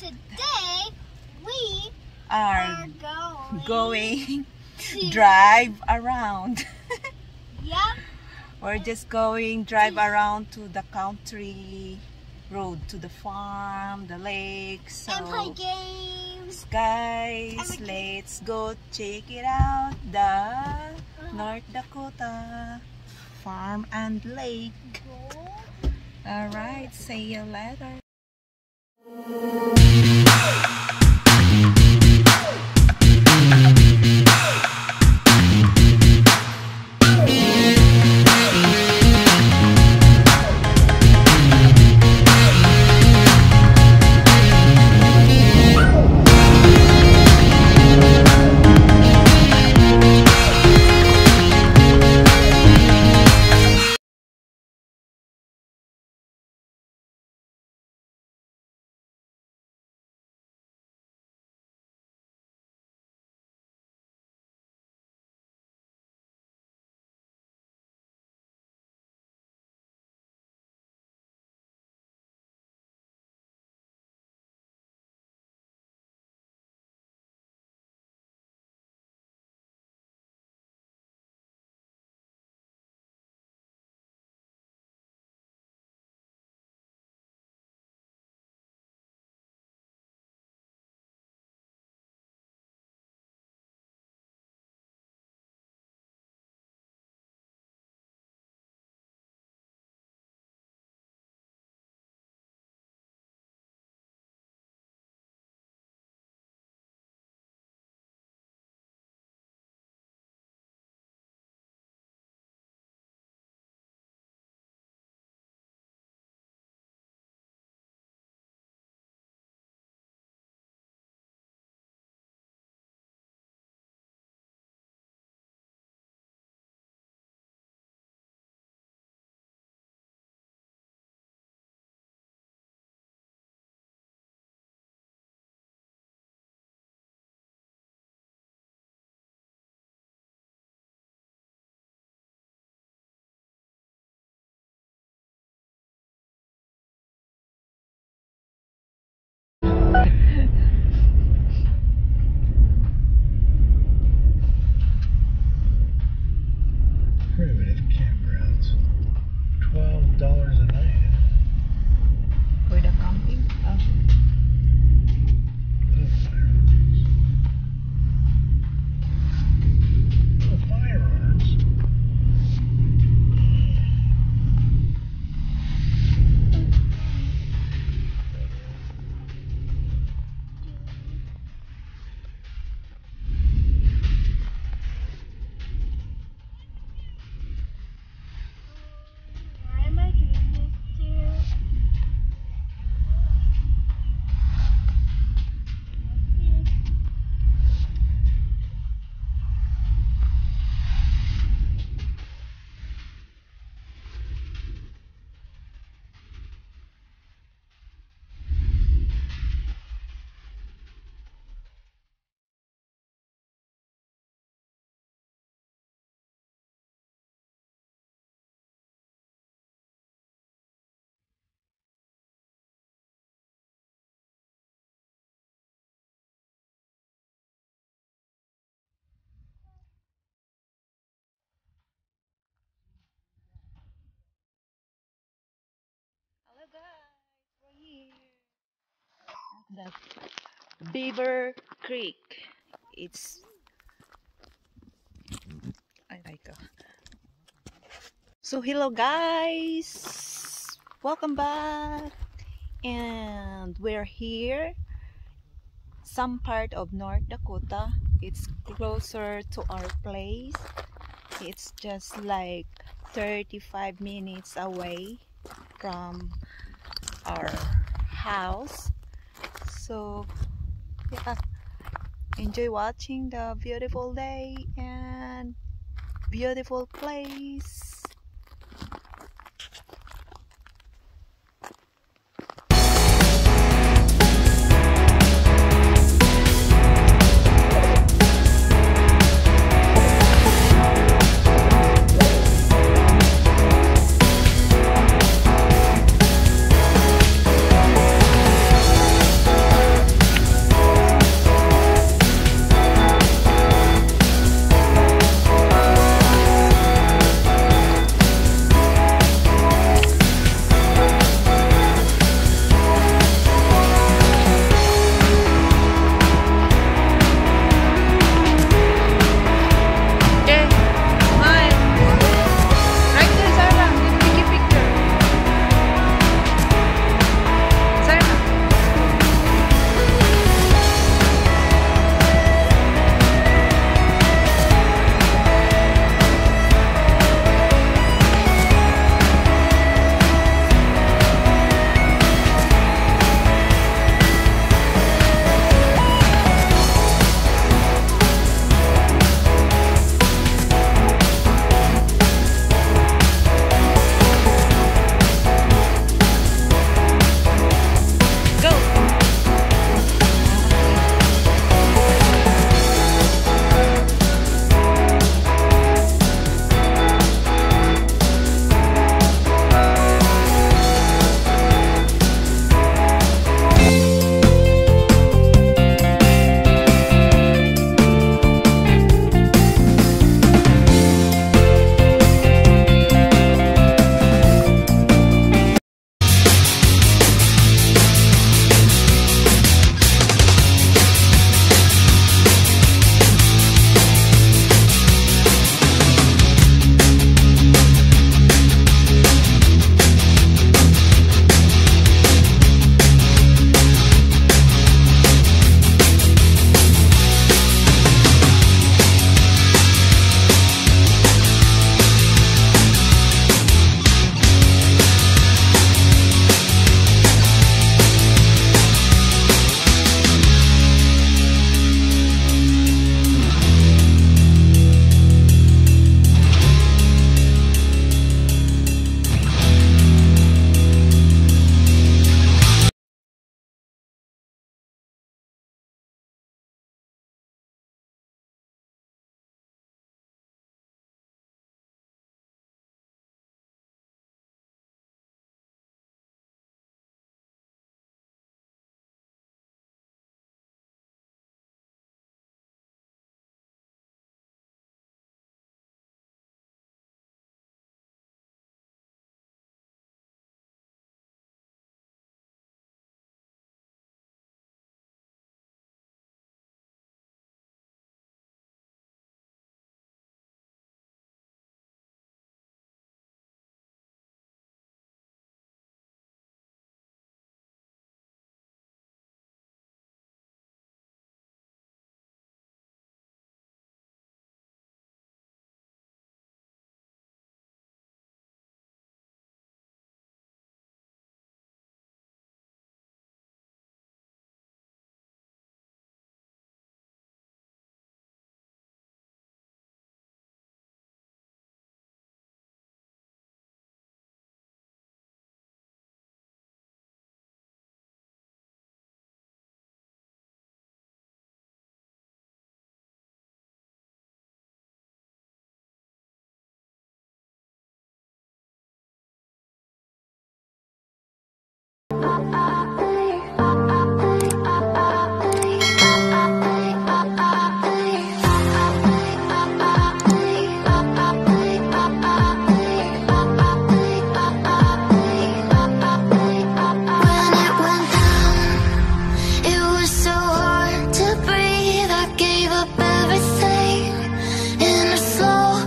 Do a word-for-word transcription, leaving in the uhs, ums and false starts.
today we are, are going, going to drive around. Yep. We're just going drive around to the country road, to the farm, the lake. So And play games. guys, And let's go check it out, the North Dakota farm and lake. Alright, see you later. Primitive campgrounds. Twelve dollars a night. For the camping? Oh. Little firearms. Little firearms. Why am I doing this to you? Hello guys, we're here at the Beaver Creek. It's I like it. So hello guys, welcome back, and we're here some part of North Dakota. It's closer to our place. It's just like thirty-five minutes away from our house. So yeah, enjoy watching the beautiful day and beautiful place.